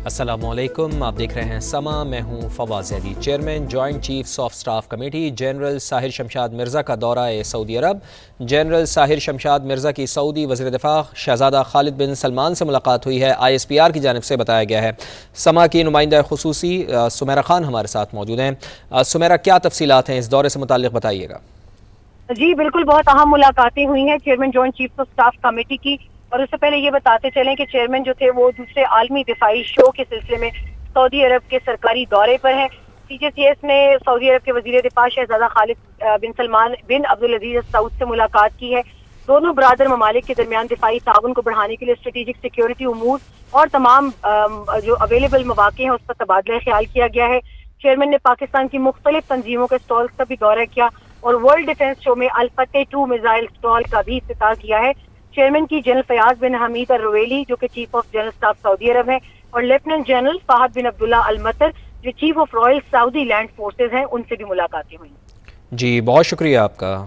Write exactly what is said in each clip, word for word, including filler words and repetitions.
السلام علیکم، آپ دیکھ رہے ہیں سما، میں ہوں Fawaz Ali. Chairman joint chiefs of staff committee general Sahir Shamshad Mirza کا دورہ سعودی عرب۔ جنرل ساحر شمشاد مرزا کی سعودی وزیر دفاع شہزادہ خالد بن سلمان سے ملاقات ہوئی ہے، آئی ایس پی آر کی جانب سے بتایا گیا ہے۔ سما کی نمائندہ خصوصی سمیرہ خان ہمارے ساتھ موجود ہیں۔ سمیرہ، کیا تفصیلات ہیں اس دورے سے متعلق بتائیے گا۔ جی بالکل، بہت اہم ملاقاتیں ہوئی ہیں chairman joint chiefs of staff committee کی، اور اس سے پہلے یہ بتاتے چلیں کہ چیئرمین جو تھے وہ دوسرے عالمی دفاعی شو کے سلسلے میں سعودی عرب کے سرکاری دورے پر ہیں۔ سی جے سی ایس نے سعودی عرب کے وزیر دفاع شہزادہ خالد بن سلمان بن عبدالعزیز سعود سے ملاقات کی ہے۔ دونوں برادر ممالک کے درمیان دفاعی تعاون کو بڑھانے کے لیے اسٹریٹجک سیکیورٹی امور اور تمام جو اویلیبل مواقع ہیں اس پر تبادلہ خیال کیا گیا ہے۔ چیئرمین نے پاکستان کی مختلف تنظیموں کے اسٹالز کا بھی دورہ کیا اور ورلڈ ڈیفنس شو میں الفتح ٹو میزائل اسٹال کا بھی افتتاح کیا ہے۔ چیئرمین کی جنرل فیاض بن حمید الرویلی جو کہ چیف آف جنرل اسٹاف سعودی عرب ہیں، اور lieutenant general Fahd bin Abdullah Almutair جو chief of Royal Saudi Land Forces ہیں، ان سے بھی ملاقاتیں ہوئی۔ جی بہت شکریہ آپ کا۔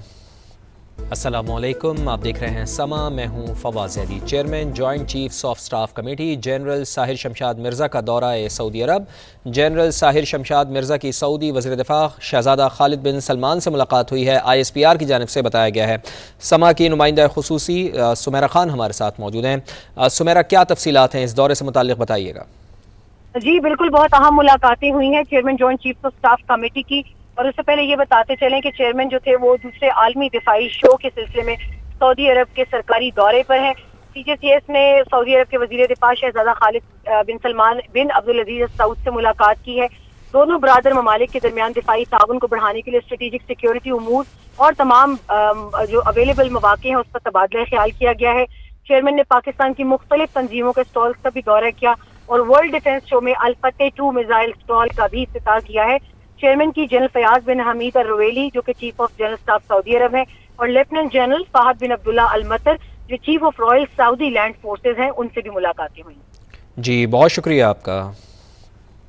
السلام علیکم، آپ دیکھ رہے ہیں سما، میں ہوں Fawaz Ali. Chairman joint chiefs of staff committee general Sahir Shamshad Mirza کا دورہ سعودی عرب۔ جنرل ساحر شمشاد مرزا کی سعودی وزیر دفاع شہزادہ خالد بن سلمان سے ملاقات ہوئی ہے، آئی ایس پی آر کی جانب سے بتایا گیا ہے۔ سما کی نمائندہ خصوصی سمیرہ خان ہمارے ساتھ موجود ہیں۔ سمیرہ، کیا تفصیلات ہیں اس دورے سے متعلق بتائیے گا۔ جی بالکل، بہت اہم ملاقاتیں ہوئی ہیں chairman joint chiefs of staff committee کی، اور اس سے پہلے یہ بتاتے چلیں کہ چیئرمین جو تھے وہ دوسرے عالمی دفاعی شو کے سلسلے میں سعودی عرب کے سرکاری دورے پر ہیں۔ سی جے سی ایس نے سعودی عرب کے وزیر دفاع شہزادہ خالد بن سلمان بن عبدالعزیز سعود سے ملاقات کی ہے۔ دونوں برادر ممالک کے درمیان دفاعی تعاون کو بڑھانے کے لیے اسٹریٹجک سیکیورٹی امور اور تمام جو اویلیبل مواقع ہیں اس پر تبادلہ خیال کیا گیا ہے۔ چیئرمین نے پاکستان کی مختلف تنظیموں کے اسٹالز کا بھی دورہ کیا اور ورلڈ ڈیفنس شو میں الفتح ٹو میزائل اسٹال کا بھی افتتاح کیا ہے۔ چیئرمین کی جنرل فیاض بن حمید الرویلی جو کہ چیف آف جنرل اسٹاف سعودی عرب ہیں، اور lieutenant general Fahd bin Abdullah Almutair جو chief of Royal Saudi Land Forces ہیں، ان سے بھی ملاقاتیں ہوئی۔ جی بہت شکریہ آپ کا۔